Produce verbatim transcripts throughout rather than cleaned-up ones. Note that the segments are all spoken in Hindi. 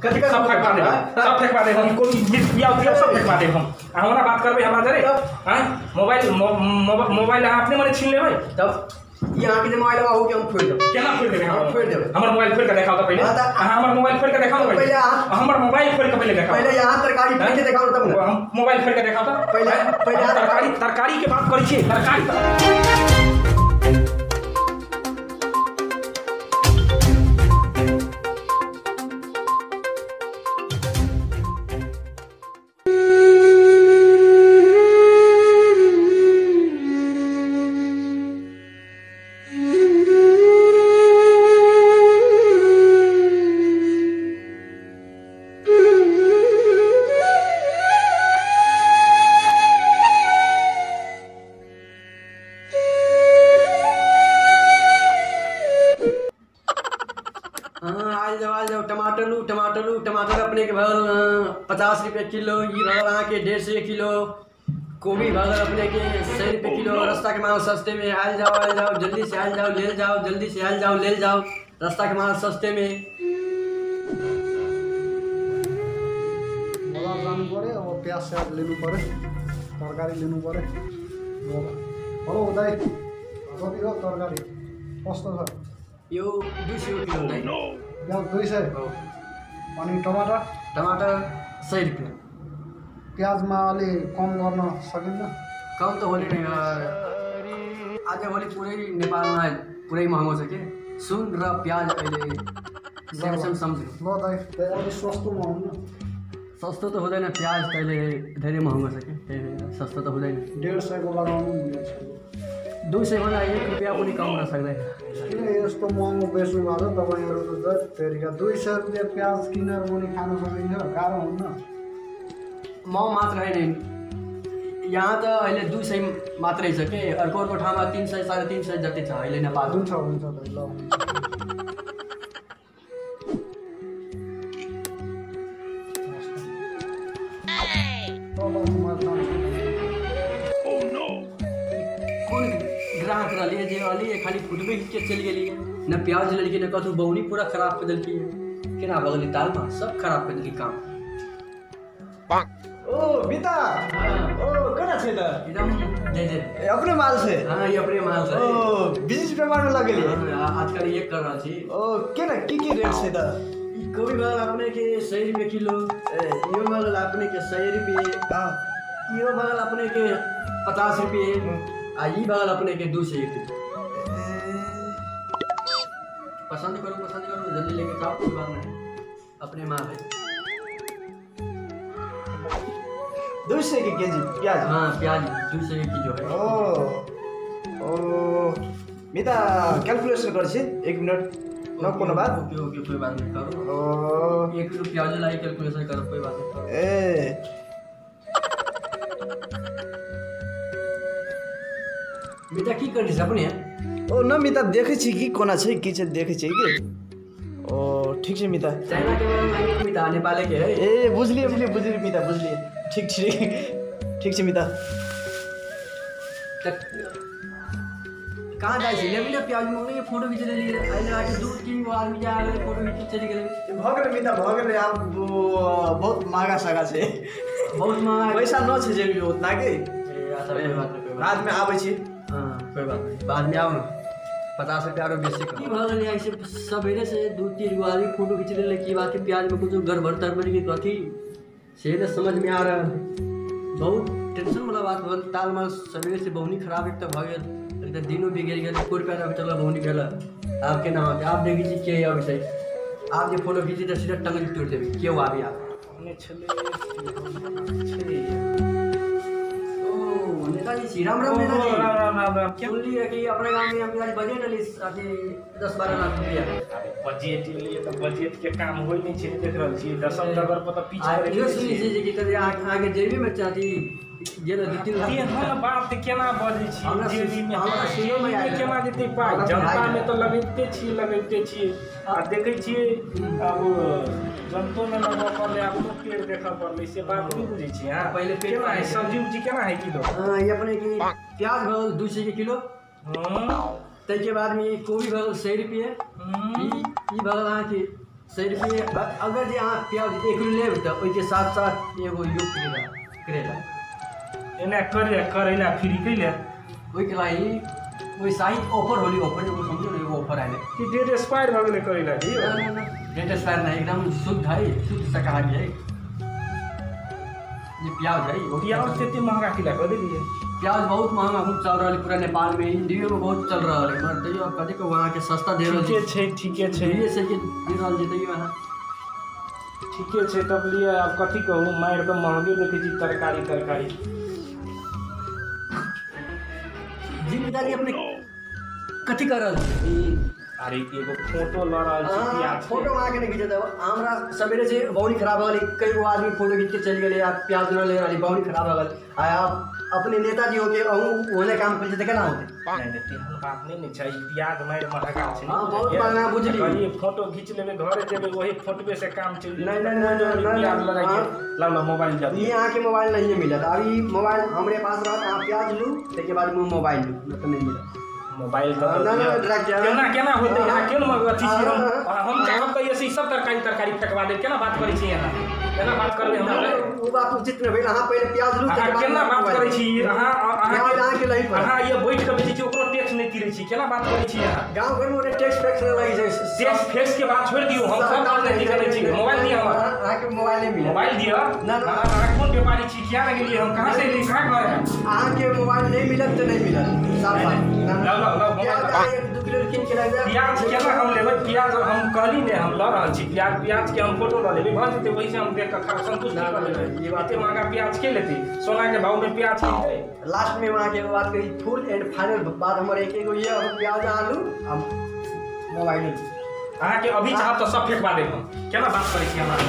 कथी का सब फेंकवा दे सब फेंकवा दे हम कोई बिया उतिया सब फेंकवा दे हम हमरा बात करबे हमरा जरे हां मोबाइल मोबाइल अपने मने छीन लेबै तब यहाँ के मोबाइल हो के हम फोड़ देब केना फोड़ देबे हम फोड़ देब हमर मोबाइल फोड़ के देखाओ त पहिले हमर मोबाइल फोड़ के देखाओ त पहिले हमर मोबाइल फोड़ के पहिले देखाओ पहिले यहाँ तरकारी फोड़ के देखाओ तब हम मोबाइल फोड़ के देखाओ त पहिले पहिले तरकारी तरकारी के बात करै छी तरकारी टमाटर लू टमाटर लू टमाटर अपने के भगल पचास रुपये किलो ये भगल अहाँ के डेढ़ सौ किलो गोभी भगल अपने के सौ रुपये किलो रास्ता के माल सस्ते में आयल जाओ आयल जाओ जल्दी से आयल जाओ ले जाओ जल्दी से आयल जाओ ले जाओ रास्ता के माल सस्ते में जानु पर्यो अब प्याज स्याज लिनु पर्यो तरकारी लिनु पर्यो हेलो उदय कति हो तरकारी कस्तो छ यो दुई सौ किलो हुँदैन प्याज दुई सय अनि टमाटर टमाटर सय रुपियाँ प्याजमा अलि कम गर्न सकिन्न कम त होली नै आज होली पुरै नेपालमा पुरै महँगो छ के सुन र प्याज अहिले सेमसन सम्झ्नु ल दाइ त्यही अलि सस्तोमा हुन्न सस्तो त हुँदैन प्याज त अहिले धेरै महँगो छ कि त्यही भएर सस्तो त हुँदैन डेढ सयको लगाउनु दुई सयभन्दा एक रुपियाँ पनि कम हुन सक्दैन किन यस्तो महँगो बेच्नु भएको तपाईँहरू त फेरिका दुई सय रुपियाँ प्याज किनेर पनि खान सकिन्छ गाह्रो हुन्न म मात्र होइन यहाँ त अहिले दुई सय मात्रै छ कि अर्को अर्को ठाउँमा तिन सय साढे तिन सय जति छ अहिले नेपाल हुन्छ हुन्छ ल ग्राहक रही जे अली खाली फुटबे के चल गेली न प्याज लड़की न कथू बहुनी पूरा खराब कर देलकी केना बगली दाल में सब खराब कर देलकी काम ओ बिता ओ कना छै त एकदम जे जे अपने माल से हां ये अपने माल से ओ बिजनेस व्यापार में लगेली आजकल ये कर रहा छी ओ केना की की रेट छै त कोबी बगल अपने के सौ रुपए किलो यो बगल अपने के सौ रुपए हां यो बगल अपने के पचास रुपए आ ई बगल अपने के दो सौ रुपए पसंद करो पसंद करो जल्दी लेके जाओ कोई बात नहीं अपने माल है दो सौ के केजी प्याज हाँ प्याज दो सौ किलो है ओ ओ मिता कैलकुलेशन कर छी एक मिनट न कोनो बात ओके ओके कोई बात नहीं करो ओ एक किलो प्याज लाई कैलकुलेशन करो कोई बात नहीं करो ए बेटा की कर छी अपने ओ न मिता देखे छी कि कोना छै की छै देखे छी कि ओ ठीक छै मिता चाइना के में मिता नेपाल के है ए बुझलिए बुझलिए बुझलिए मिता बुझलिए ठीक ठीक ठीक छै मिता कहाँ जाए छी लेबिना प्याज मंगने फोटो खींच ले लिए आइले आके दो तीन गो आदमी जा आके फोटो खींच चली गेले भ गेले मिता भ गेले आप बहुत महंगा सगा छै बहुत महंगा पैसा न छै जेबी में उतना के बाद में आबै छी हां कोई बात नहीं बाद में आओ ना पचास रुपया और बेसी की भगल ऐसे सवेरे से दो तीन गो आदमी फोटो खींच ले की बात है प्याज में कुछ गड़बड़ तड़बड़ की कथी से न समझ में आ रहा बहुत टेंशन वाला बात भगल ताल माल सवेरे से बहुनी खराब एक तो भ गेल एक तो दिनो बिगड़ गेल कोई रुपया अभी तक बहुनी गेल आप के नाम आप देखी छी के अब सही आप जे फोटो खींची तो सीधा टंगली तोड़ देबी क्यों आबी आप ने छले छले नेताजी श्री राम राम नेताजी राम राम राम राम क्या बोली है कि अपने गांव में हम आज बजट अली अभी दस बारह लाख रुपया अरे बजट लिए तो बजट के काम होई नहीं छै देख रहल छी दस नंबर पर तो पीछे आ यो सुनी छी कि कदे आगे जेबी में चाहती जे दो तीन लाख ये हम बात केना बजै छी हमरा जेबी में हमरा सीओ में आइल केना देते पाई जनता में तो लगैते छी लगैते छी आ देखै छी अब जनतो में लगा पड़ले अब तो पेड़ देखा पड़ले से बात नहीं बुझै छी हां पहले पेड़ केना है सब्जी उब्जी केना है किलो हां ये अपने की प्याज भगल दो सौ के किलो हां तै के बाद में कोबी भगल सौ रुपये ई ई भगल आ के सही रुपये अगर जे अहाँ प्याज एक किलो लेब तऽ ओहिके साथ साथ एगो यो करेला करेला एना करे करेला फ्री कैले ओहिके लागि ओहि साइड ऑफर होली ऑफर एगो समझो ना एगो ऑफर आएले कि डेट एक्सपायर भ गेलै करेला की डेट एक्सपायर नहीं एकदम शुद्ध है शुद्ध शाकाहारी है ये प्याज है वो प्याज तेते महंगा किला कर देलिए प्याज बहुत महंगा हम चल रहा है पूरा नेपाल में इंडिया में बहुत चल रहा है मगर तैयो कथी को वहाँ के सस्ता दे रहा ठीके छै ठीके छै ये से के दे रहा है तैयो वहाँ ठीके छै तब लिए अब कथी कहूँ मार तो महंगे देखे छी तरकारी तरकारी जिम्मेदारी अपने कथी कर रहा है अरे एगो फोटो ल रहल छी प्याज के फोटो वहाँ के नहीं खींचे हमरा सवेरे से बौनी खराब हो गई कई गो आदमी फोटो खींच के चल गए यार प्याज न ले रही बौनी खराब हो गई आया अपने नेताजी होके अहू ओने काम कर देते केना होते नहीं नहीं तेहन बात नहीं ने छै प्याज मार महंगा छै हां बहुत महंगा बुझली कहलिए फोटो खींच लेबे घरे जेबे वही फोटोवे से काम चल नहीं नहीं नहीं प्याज लगा के ला ला मोबाइल जा ये यहाँ के मोबाइल नहीं मिलत अभी मोबाइल हमरे पास रहत आप प्याज लू उसके बाद में मोबाइल लू न तो नहीं मिलत मोबाइल तो ना ना केना केना होते यहाँ केना अथी छी हम हम चाहब त ऐसे सब तरकारी तरकारी फेकवा दे केना बात करै छी यहाँ केना बात करबे हम वो बात उचित नहीं भेल अहाँ पहले प्याज लू अहाँ केना बात करै छी अहाँ अहाँ अहाँ के नहीं अहाँ ये बैठ के बेचै छी ओकरो टैक्स नहीं तीरै छी केना बात करै छी अहाँ गांव घर में टैक्स फैक्स लगी छै टैक्स फैक्स के बात छोड़ दियो हम सब बात नहीं करै छी मोबाइल दियो हमर अहाँ के मोबाइल नहीं मिला मोबाइल दियो ना ना अहाँ कौन व्यापारी छी क्या लगे लिए हम कहां से ले कहां घर है अहाँ के मोबाइल नहीं मिलत तो नहीं मिलत साफ बात लो लो लो प्याज एक दो किलो किन के लाइबे प्याज केना हम लेबै प्याज हम कहली ने हम ल रहल छी प्याज प्याज के हम फोटो ल लेबै भऽ जेतै वही से हम देख के खा संतुष्ट कर लेबै ये बातें महंगा प्याज के लेती सोना के भाव में प्याज की लास्ट में वहाँ के बात कही फुल एंड फाइनल बात हमारे एक एगो ये अब प्याज आलू अब मोबाइल अहाँ के अभी चाहब तो सब फेंकवा देब हम केना बात करै छी हमरा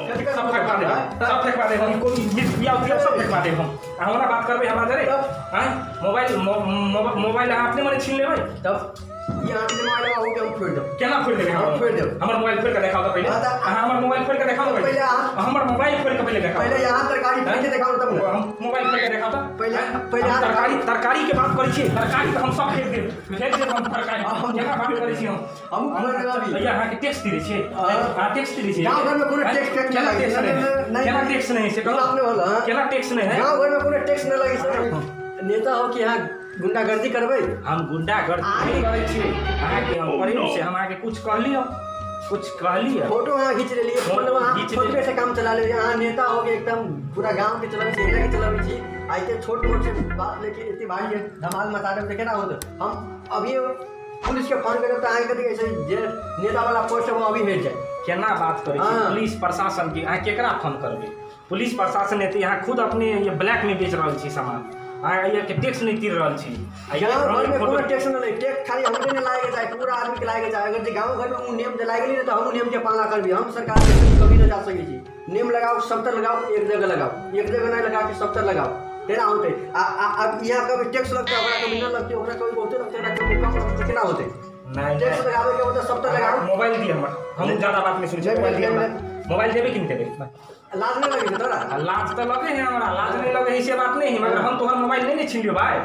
सब फेंकवा देब सब फेंकवा देब हम कोई प्याज प्याज सब फेंकवा देब हम अहाँ हमरा बात करबै हमरा जरे हैं मोबाइल मोबाइल अहाँ अपने मने छीन लेबै तब यहाँ के मोबाइल हो गया हम फोड़ दो केना फोड़ देबै हम फोड़ दो हमर मोबाइल फोड़ के देखाओ तो पहले अहाँ हमर मोबाइल फोड़ के देखाओ तो पहले हमर मोबाइल फोड़ के पहले देखाओ पहले यहाँ तरकारी फोड़ के दिखाओ तब हम मोबाइल फोड़ के देखाओ तो पहले पहले तरकारी तरकारी के बात करै छी तरकारी तो हम सब फेंक देब फेंक देब हम तरकारी केना बात करै छी हम हम फोड़ देब अभी भैया अहाँ के टैक्स दिरै छी अहाँ टैक्स दिरै छी गांव घर में कोनो टैक्स टैक्स केना टैक्स नहीं केना टैक्स नहीं से कहो आपने बोला केना टैक्स नहीं है गांव घर में कोनो टैक्स नहीं लगी सर नेता हो कि यहाँ गुंडागर्दी करबै हम गुंडागर्दी नहीं करै छी अहाँ के हम प्रेम से हम आके कुछ कहलियो कुछ कहलियो फोटो वहाँ खींच ले लिए फोटो वहाँ खींच फोटो ले से काम चला ले यहाँ नेता हो गए एकदम पूरा गांव के चलावे छी एरिया के चलावे छी आइते छोट मोट से बात लेके इतनी भारी है धमाल मचा दे देखे ना हो हम अभी पुलिस के फोन करब त आगे कथी ऐसे जे नेता वाला पोस्ट है वो अभी हट जाए केना बात करै छी पुलिस प्रशासन के अहाँ केकरा फोन करबै पुलिस प्रशासन एते यहाँ खुद अपने ये ब्लैक में बेच रहल छी सामान अहाँ ये के टैक्स नहीं तीर रहल छी गांव घर में कोनो टैक्स नहीं टैक्स खाली हमरे ने लागे जाए पूरा आदमी के लागे जाए अगर जे गांव घर में उ नियम जे लागे नहीं तो हम नियम के पालना करबी हम सरकार के कभी न जा सके छी नियम लगाओ सब तर लगाओ एक जगह लगाओ एक जगह नहीं लगा के सब तर लगाओ तेरा होते अब यहाँ कभी टैक्स लगता है कभी न लगते ओकरा कभी बहुते लगते है कभी कम लगते केना होते नहीं टैक्स लगावे के होता सब तर लगाओ मोबाइल दिए हमर हम ज्यादा बात नहीं सुनै छी मोबाइल दिए हमरा मोबाइल देबे किन देबे लाज नहीं लगे तोरा लाज तो लगे है हमरा लाज नहीं लगे ऐसे बात नहीं है मगर हम तोहर मोबाइल नहीं छीन लियो भाई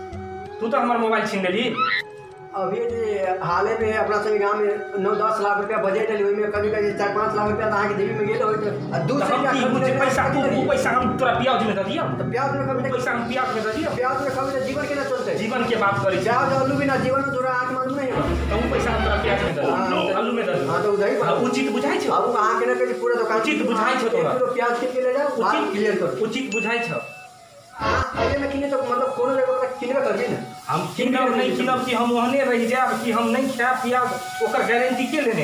तू तो हमर मोबाइल छीन लेली अभी जे हाले में अपना सभी गांव में नौ दस लाख रुपया बजट है में कभी कभी चार पाँच लाख रुपया अहाँ के जेबी में गेल हो दूसरे पैसा तू पैसा हम तोरा प्याज में दे दियो तो प्याज में कभी पैसा हम प्याज में दे दियो प्याज में कभी जीवन के ना चलते जीवन के बात करी प्याज आलू बिना जीवन में जोड़ा आंख मालूम नहीं है तो वो पैसा हम तोरा प्याज में दे दियो आलू में दे दियो हां तो उधर उचित बुझाई छ अब अहाँ के ना कभी पूरा दुकान उचित बुझाई छ तोरा किलो प्याज के ले जाओ उचित क्लियर कर उचित बुझाई छ हां ये में किने तो मतलब कोनो जगह पर किनबे करबी ना हम किनब नहीं किनब कि हम ओहने रह जाब कि हम नहीं खाब पियाब ओकर गारंटी के लेने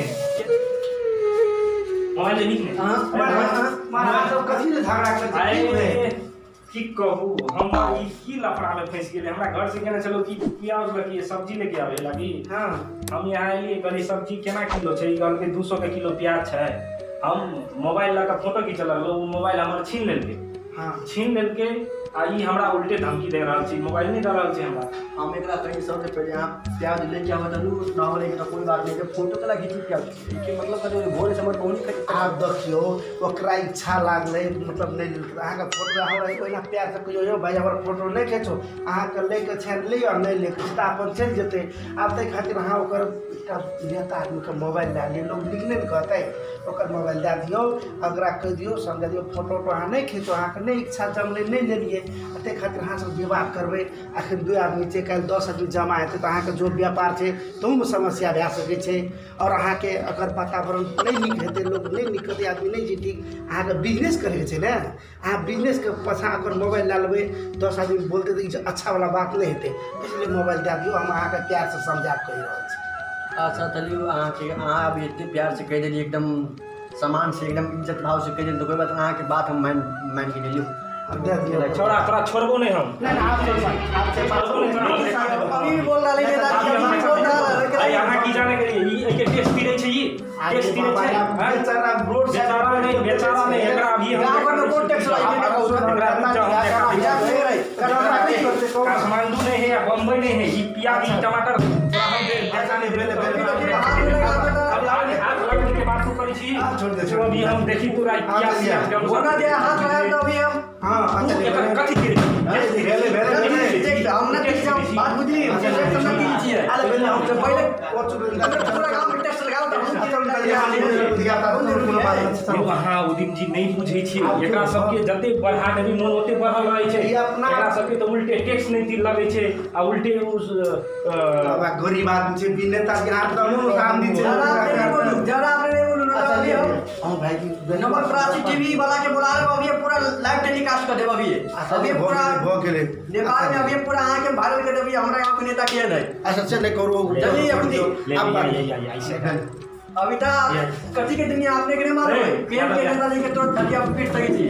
मोबाइल ले निकले हां महाराज सब कथि ले झगड़ा करते की कहू हम ई की लफड़ा में फंस गेले हमरा घर से केना चलो कि प्याज लगी सब्जी लेके आवे लगी हां हम यहाँ एलिए गली सब्जी केना किलो छै ई गल के दो सौ के किलो प्याज छै हम मोबाइल ला के फोटो खींचल लगलो मोबाइल हमर छीन लेलके हाँ छीन लेके आ ई हमरा उल्टे धमकी दे रहल छी, मोबाइल नहीं दे रहल छी हमरा। हम एकरा कहीं सबसे पहले यहाँ प्याज लेके आवा तलू ना हो लेके तो कोई बात नहीं, फोटो कला खींची क्या कि मतलब करे भोर समझ पहुंच आप देखियो ओकरा इच्छा लागले मतलब नहीं अहाँ के फोटो हमरा पहिला प्यार से कहियो यो भाई हमर फोटो नहीं खींचो, अहाँ के लेके छान लियो नहीं लेके त अपन चल जेते। आब तै खातिर अहाँ ओकर एकटा नेता आदमी के मोबाइल दे दियो, लोग लिखने न कहते ओकर मोबाइल दे दियो, अगरा कह दियो समझा दियो फोटो तो अहाँ नहीं खींचो, अहाँ के नहीं इच्छा जमले नहीं लेलिए ते खातिर अहाँ सब विवाद करबे। आखिर दू आदमी छै काल दस आदमी जमा हेतै त अहाँ के जो व्यापार छै तहू में समस्या भए सकै छै और अहाँ के अगर वातावरण नहीं नीक हेतै, लोग नहीं नीक हेतै, आदमी नहीं जी ठीक, अहाँ के बिजनेस करे के छै ने, अहाँ बिजनेस के पाछा अगर मोबाइल ला लेबै दस आदमी बोलते तो ई अच्छा वाला बात नहीं हेतै, इसलिए मोबाइल दे दियो। हम अहाँ के प्यार से समझा के कहि रहल छी। अच्छा तलियो अहाँ के अहाँ अब इतने प्यार से कह देली एकदम सामान से एकदम इज्जत भाव से कह देली तो कोई बात अहाँ के बात हम मान मान के लियो। अब दे दियो छोड़ा तोरा छोड़बो नहीं हम। नहीं आप आप से छोड़बो नहीं हम। अभी बोल रहा है नेता जी अभी बोल रहा आई है अहाँ की जाने के लिए ई एके टेस्ट पीरे छै, ई टेस्ट पीरे छै। बेचारा रोड से बेचारा नहीं बेचारा नहीं एकरा अभी हम गांव में कोई टैक्स लगे ना काठमांडू नहीं है या बम्बई नहीं है, ई प्याज ई टमाटर थोड़ा हम दे बेचाने बेले हाथ लग के बात करी छी। छोड़ दे जो अभी हम देखी पूरा प्याज होना दे हाथ लगाए तो अभी हम हां अच्छा एकर कथि के भेले भेले देख हम ना किसी बात बुझी समझ की चीज है। अरे पहले हम पहले पूरा गांव में टैक्स लगाओ तो हम की अहाँ उदिम जी नहीं बुझे छी, एकरा सबके जते बढ़ा देबी मन ओते बढ़ल रहे छै, एकरा सबके तो उल्टे टैक्स नहीं दिल लगे छै आ उल्टे उस गरीब आदमी छै बिनेता के हाथ में मुंह काम दी छै। जरा आपने नहीं बोलू ना अभी हम हां भाई जी नंबर प्राची टीवी वाला के बुला रहे अभी पूरा लाइव टेलीकास्ट कर देब अभी अभी पूरा हो गेले नेपाल में अभी पूरा आके वायरल कर देब हमरा गांव के नेता के नहीं। अच्छा चले करो चलिए अपनी अब ऐसे अभी ता कथी के दुनिया आपने के मारो केम के नेता जी के तो धतिया पीट सकी थी।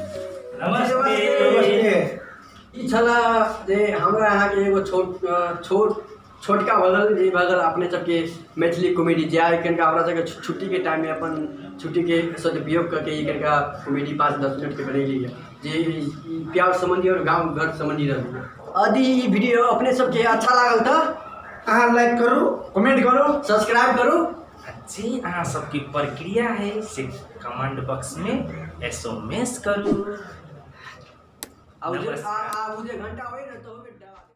नमस्ते। ई छला जे हमरा यहाँ के एगो छोट छोट छोटका बगल जे बगल अपने सबके मैथिली कॉमेडी जे आइ कनका हमरा सबके छुट्टी के टाइम में अपन छुट्टी के सदुपयोग करके ई कनका कॉमेडी पाँच दस मिनट के बनेली है जे प्यार संबंधी और गांव घर संबंधी रह। यदि ई वीडियो अपने सबके अच्छा लागल तो अहाँ लाइक करू, कमेंट करू, सब्सक्राइब करू। जी अहाँ सबकी प्रक्रिया है से कमेंट बॉक्स में एसएमएस करू। अब जे घंटा होई न तो